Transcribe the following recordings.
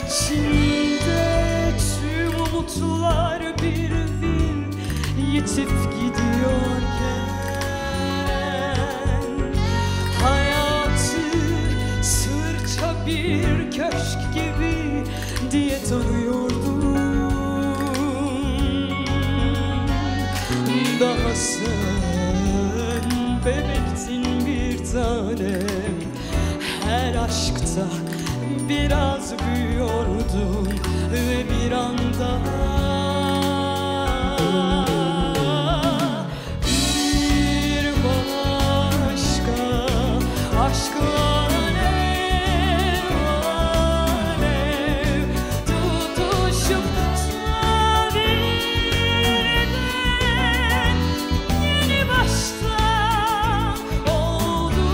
İçinde tüm umutlar bir bir yitip gidiyorken, hayatı sırça bir köşk gibi diye tanıyordum. Daha sen bebektin bir tanem, her aşkta biraz büyüyordun ve bir anda bir başka aşkla alev alev tutuşup birden yeni baştan oldu.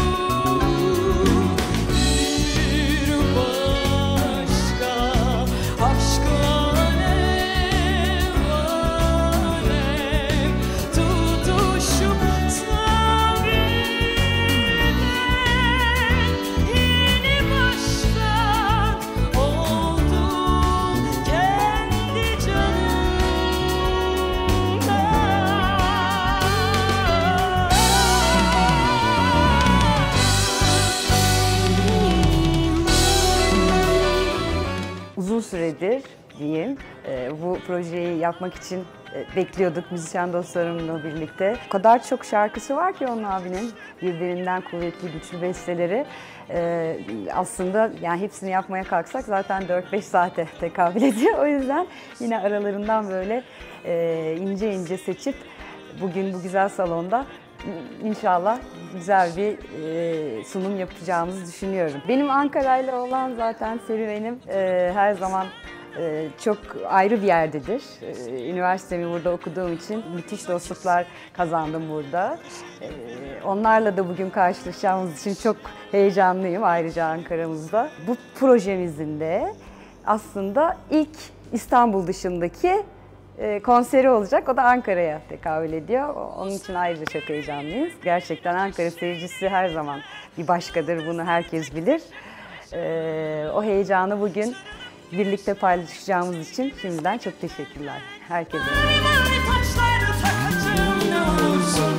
Bir başka aşkla alev alev tutuşup yeni baştan oldu kendi canımda. Uzun süredir diyeyim, bu projeyi yapmak için bekliyorduk müzisyen dostlarımla birlikte. O kadar çok şarkısı var ki onun abinin, birbirinden kuvvetli, güçlü besteleri. Aslında yani hepsini yapmaya kalksak zaten 4-5 saate tekabül ediyor. O yüzden yine aralarından böyle ince ince seçip bugün bu güzel salonda İnşallah güzel bir sunum yapacağımızı düşünüyorum. Benim Ankara'yla olan zaten serüvenim her zaman çok ayrı bir yerdedir. Üniversitemi burada okuduğum için müthiş dostluklar kazandım burada. Onlarla da bugün karşılaşacağımız için çok heyecanlıyım ayrıca Ankara'mızda. Bu projemizin de aslında ilk İstanbul dışındaki konseri olacak. O da Ankara'ya tekabül ediyor. Onun için ayrıca çok heyecanlıyız. Gerçekten Ankara seyircisi her zaman bir başkadır. Bunu herkes bilir. O heyecanı bugün birlikte paylaşacağımız için şimdiden çok teşekkürler herkese. Taşları takacağım ne olursun.